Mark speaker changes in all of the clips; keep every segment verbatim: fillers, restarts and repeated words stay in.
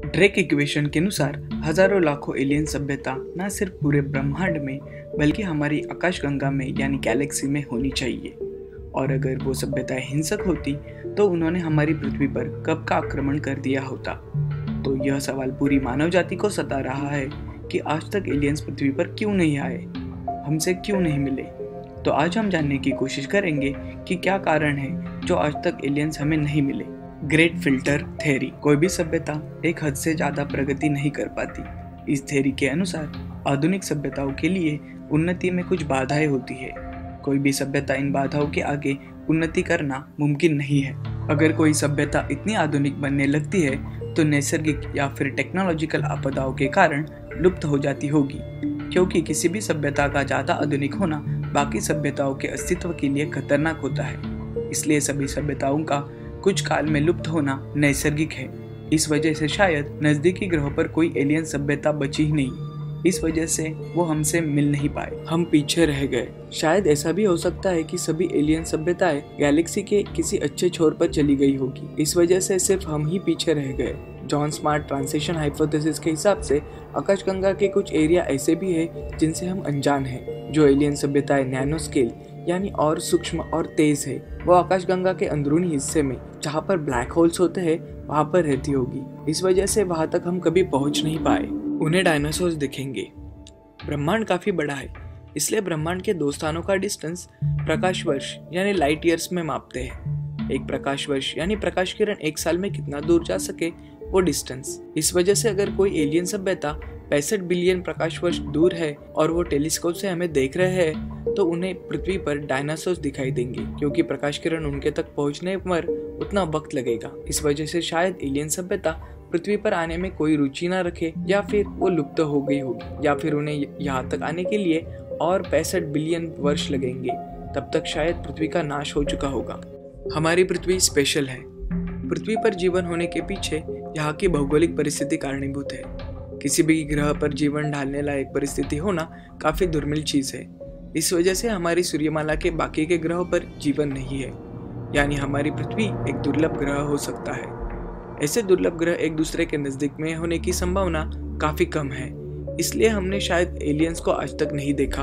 Speaker 1: Drake equation के अनुसार हजारों लाखों एलियन सभ्यता न सिर्फ पूरे ब्रह्मांड में बल्कि हमारी आकाशगंगा में यानी गैलेक्सी में होनी चाहिए। और अगर वो सभ्यताएं हिंसक होती तो उन्होंने हमारी पृथ्वी पर कब का आक्रमण कर दिया होता। तो यह सवाल पूरी मानव जाति को सता रहा है कि आज तक एलियंस पृथ्वी पर क्यों नहीं आए, हमसे क्यों नहीं मिले। तो आज हम जानने की कोशिश करेंगे कि क्या कारण है जो आज तक एलियंस हमें नहीं मिले। Great filter theory. कोई भी सभ्यता एक हद से ज्यादा प्रगति नहीं कर पाती। इस थ्योरी के अनुसार आधुनिक सभ्यताओं के लिए उन्नति में कुछ बाधाएं होती है। कोई भी सभ्यता इन बाधाओं के आगे उन्नति करना मुमकिन नहीं है। अगर कोई सभ्यता इतनी आधुनिक बनने लगती है तो नैसर्गिक या फिर टेक्नोलॉजिकल आपदाओं के कारण लुप्त हो जाती होगी, क्योंकि किसी भी सभ्यता का ज्यादा आधुनिक होना बाकी सभ्यताओं के अस्तित्व के लिए खतरनाक होता है। इसलिए सभी सभ्यताओं का कुछ काल में लुप्त होना नैसर्गिक है। इस वजह से शायद नजदीकी ग्रहों पर कोई एलियन सभ्यता बची ही नहीं। इस वजह से वो हमसे मिल नहीं पाए, हम पीछे रह गए। शायद ऐसा भी हो सकता है कि सभी एलियन सभ्यताएं गैलेक्सी के किसी अच्छे छोर पर चली गई होगी। इस वजह से सिर्फ हम ही पीछे रह गए। जॉन स्मार्ट ट्रांजिशन हाइपोथेसिस के हिसाब से आकाशगंगा के कुछ एरिया ऐसे भी है जिनसे हम अनजान हैं। जो एलियन सभ्यताएं नैनो स्केल यानी और सूक्ष्म और तेज है, वो आकाशगंगा के अंदरूनी हिस्से में जहाँ पर ब्लैक होल्स होते हैं वहाँ पर रहती होगी। इस वजह से वहाँ तक हम कभी पहुँच नहीं पाए। उन्हें डायनासोर्स दिखेंगे। ब्रह्मांड काफी बड़ा है, इसलिए ब्रह्मांड के दो स्थानों का डिस्टेंस प्रकाश वर्ष यानी लाइट ईयर्स में मापते हैं। एक प्रकाश वर्ष यानी प्रकाश किरण एक साल में कितना दूर जा सके वो डिस्टेंस। इस वजह से अगर कोई एलियन सभ्यता पैंसठ बिलियन प्रकाश वर्ष दूर है और वो टेलीस्कोप से हमें देख रहे हैं तो उन्हें पृथ्वी पर डायनासोर्स दिखाई देंगे, क्योंकि प्रकाश किरण उनके तक पहुंचने पर उतना वक्त लगेगा। इस वजह से शायद एलियन सभ्यता पृथ्वी पर आने में कोई रुचि ना रखे, या फिर वो लुप्त हो गई होगी, या फिर उन्हें यहाँ तक आने के लिए और पैंसठ बिलियन वर्ष लगेंगे। तब तक शायद पृथ्वी का नाश हो चुका होगा। हमारी पृथ्वी स्पेशल है। पृथ्वी पर जीवन होने के पीछे यहाँ की भौगोलिक परिस्थिति कारणीभूत है। किसी भी ग्रह पर जीवन ढालने लायक परिस्थिति होना काफी दुर्मिल चीज है। इस वजह से हमारी सूर्यमाला के बाकी के ग्रहों पर जीवन नहीं है, यानी हमारी पृथ्वी एक दुर्लभ ग्रह हो सकता है। ऐसे दुर्लभ ग्रह एक दूसरे के नजदीक में होने की संभावना काफी कम है, इसलिए हमने शायद एलियंस को आज तक नहीं देखा,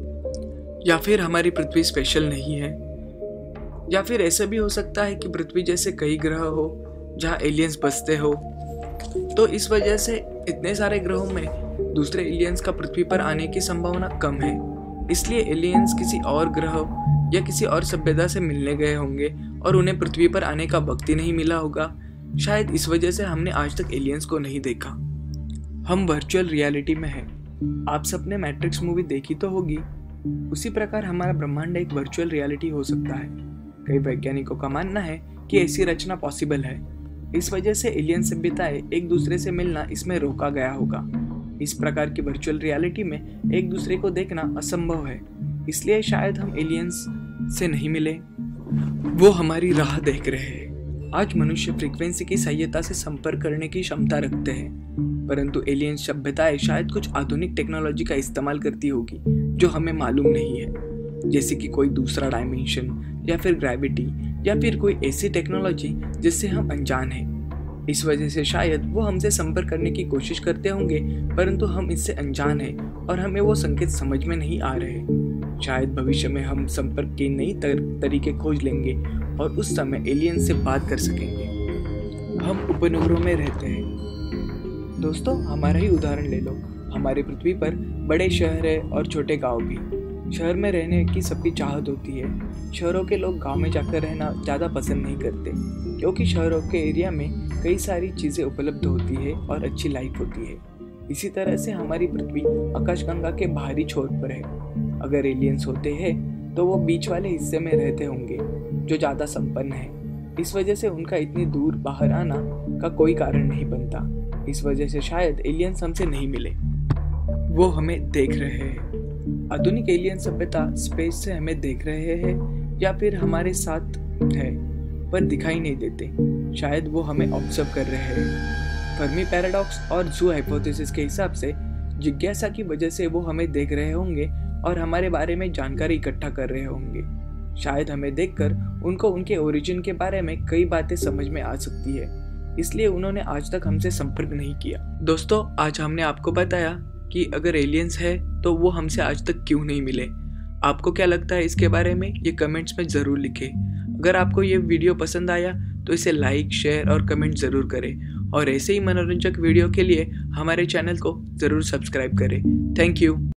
Speaker 1: या फिर हमारी पृथ्वी स्पेशल नहीं है, या फिर ऐसा भी हो सकता है कि पृथ्वी जैसे कई ग्रह हो जहाँ एलियंस बसते हो। तो इस वजह से इतने सारे ग्रहों में दूसरे एलियंस का पृथ्वी पर आने की संभावना कम है, इसलिए एलियंस किसी और ग्रह या किसी और सभ्यता से मिलने गए होंगे और उन्हें पृथ्वी पर आने का वक्त ही नहीं मिला होगा। शायद इस वजह से हमने आज तक एलियंस को नहीं देखा। हम वर्चुअल रियलिटी में हैं। आप सबने मैट्रिक्स मूवी देखी तो होगी, उसी प्रकार हमारा ब्रह्मांड एक वर्चुअल रियलिटी हो सकता है। कई वैज्ञानिकों का मानना है कि ऐसी रचना पॉसिबल है। इस वजह से एलियन सभ्यताएं एक दूसरे से मिलना इसमें रोका गया होगा। इस प्रकार की वर्चुअल रियलिटी में एक दूसरे को देखना असंभव है, इसलिए शायद हम एलियंस से नहीं मिले, वो हमारी राह देख रहे हैं। आज मनुष्य फ्रीक्वेंसी की सहायता से संपर्क करने की क्षमता रखते हैं, परंतु एलियन सभ्यताएं शायद कुछ आधुनिक टेक्नोलॉजी का इस्तेमाल करती होगी जो हमें मालूम नहीं है, जैसे कि कोई दूसरा डायमेंशन या फिर ग्रेविटी या फिर कोई ऐसी टेक्नोलॉजी जिससे हम अनजान हैं। इस वजह से शायद वो हमसे संपर्क करने की कोशिश करते होंगे, परंतु हम इससे अनजान हैं और हमें वो संकेत समझ में नहीं आ रहे। शायद भविष्य में हम संपर्क के नई तरीके खोज लेंगे और उस समय एलियन से बात कर सकेंगे। हम उपनगरों में रहते हैं। दोस्तों, हमारा ही उदाहरण ले लो। हमारी पृथ्वी पर बड़े शहर है और छोटे गाँव भी। शहर में रहने की सबकी चाहत होती है। शहरों के लोग गांव में जाकर रहना ज़्यादा पसंद नहीं करते, क्योंकि शहरों के एरिया में कई सारी चीज़ें उपलब्ध होती है और अच्छी लाइफ होती है। इसी तरह से हमारी पृथ्वी आकाशगंगा के बाहरी छोर पर है। अगर एलियंस होते हैं तो वो बीच वाले हिस्से में रहते होंगे जो ज़्यादा संपन्न है। इस वजह से उनका इतनी दूर बाहर आना का कोई कारण नहीं बनता। इस वजह से शायद एलियंस हमसे नहीं मिले, वो हमें देख रहे हैं। आधुनिक एलियन सभ्यता स्पेस से हमें देख रहे हैं या फिर हमारे साथ है पर दिखाई नहीं देते। शायद वो हमें ऑब्जर्व कर रहे हैं। फर्मी पैराडॉक्स और जू हाइपोथेसिस के हिसाब से जिज्ञासा की वजह से वो हमें देख रहे होंगे और हमारे बारे में जानकारी इकट्ठा कर रहे होंगे। शायद हमें देखकर उनको उनके ओरिजिन के बारे में कई बातें समझ में आ सकती है। इसलिए उन्होंने आज तक हमसे संपर्क नहीं किया। दोस्तों, आज हमने आपको बताया कि अगर एलियंस है तो वो हमसे आज तक क्यों नहीं मिले। आपको क्या लगता है इसके बारे में, ये कमेंट्स में ज़रूर लिखें। अगर आपको ये वीडियो पसंद आया तो इसे लाइक, शेयर और कमेंट ज़रूर करें और ऐसे ही मनोरंजक वीडियो के लिए हमारे चैनल को ज़रूर सब्सक्राइब करें। Thank you.